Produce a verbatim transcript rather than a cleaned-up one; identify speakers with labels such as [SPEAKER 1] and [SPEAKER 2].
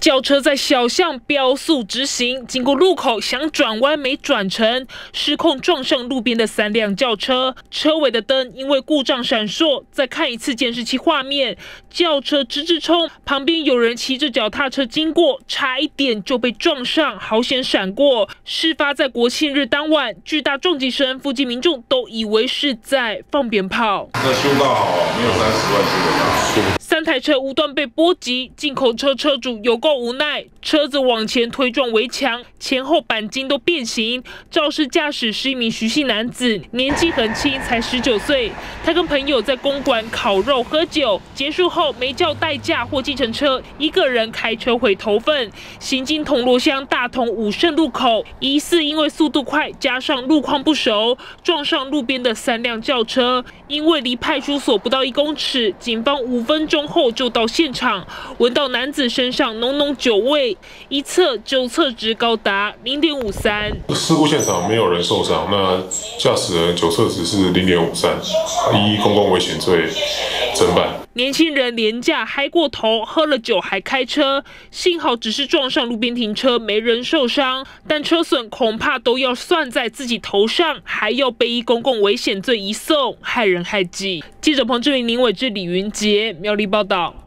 [SPEAKER 1] 轿车在小巷飙速直行，经过路口想转弯没转成，失控撞上路边的三辆轿车，车尾的灯因为故障闪烁。再看一次监视器画面，轿车直直冲，旁边有人骑着脚踏车经过，差一点就被撞上，好险闪过。事发在国庆日当晚，巨大撞击声，附近民众都以为是在放鞭炮。
[SPEAKER 2] 那修到好啊，没有三十万修得到。
[SPEAKER 1] 三台车无端被波及，进口车车主有够无奈，车子往前推撞围墙，前后钣金都变形。肇事驾驶是一名徐姓男子，年纪很轻，才十九岁。他跟朋友在公馆烤肉喝酒，结束后没叫代驾或计程车，一个人开车回头份，行经铜锣乡大同武圣路口，疑似因为速度快加上路况不熟，撞上路边的三辆轿车。因为离派出所不到一公尺，警方五分钟后就到现场，闻到男子身上浓浓酒味，一测酒测值高达零点五三。
[SPEAKER 3] 事故现场没有人受伤，那驾驶人酒测值是零点五三，依公共危险罪侦办。
[SPEAKER 1] 年轻人廉价嗨过头，喝了酒还开车，幸好只是撞上路边停车，没人受伤，但车损恐怕都要算在自己头上，还要被依公共危险罪移送，害人害己。记者彭志明、林伟志、李云杰苗栗报道。